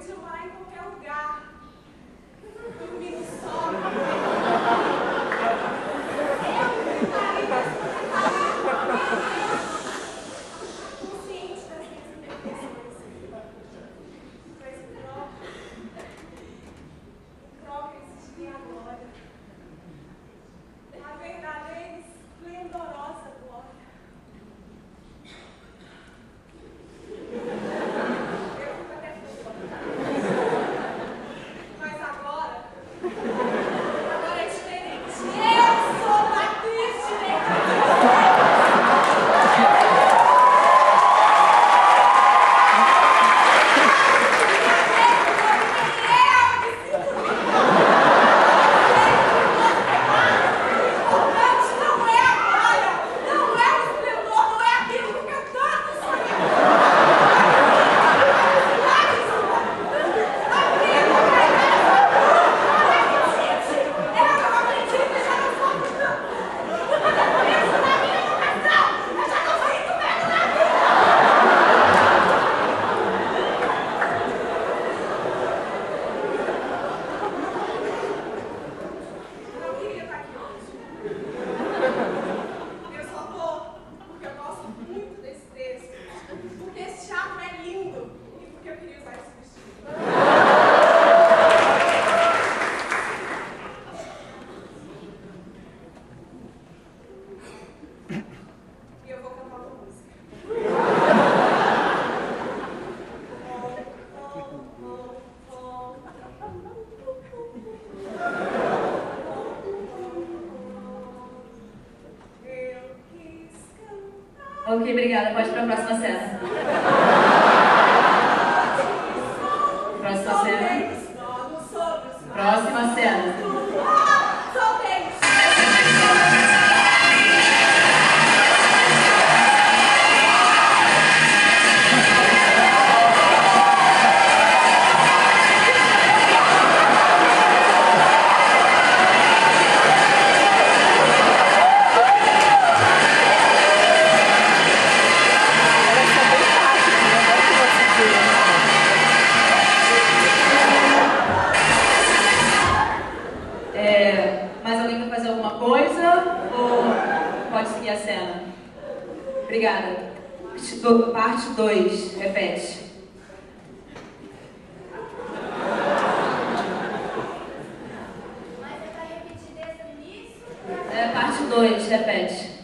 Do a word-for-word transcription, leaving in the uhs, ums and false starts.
podia morar em qualquer lugar. Dormir no sol. Consciente das minhas imperfeições. Mas o próprio, o próprio existia agora. A verdadeira esplendorosa glória. Eu fico até fofa. Mas agora, agora é diferente. Eu sou Patrícia de Ok, obrigada. Pode ir para a próxima cena. Próxima cena. Próxima cena. Mais alguém quer fazer alguma coisa? Ou pode seguir a cena? Obrigada. Parte dois, repete. Mas é para repetir desde o início? É, parte dois, repete.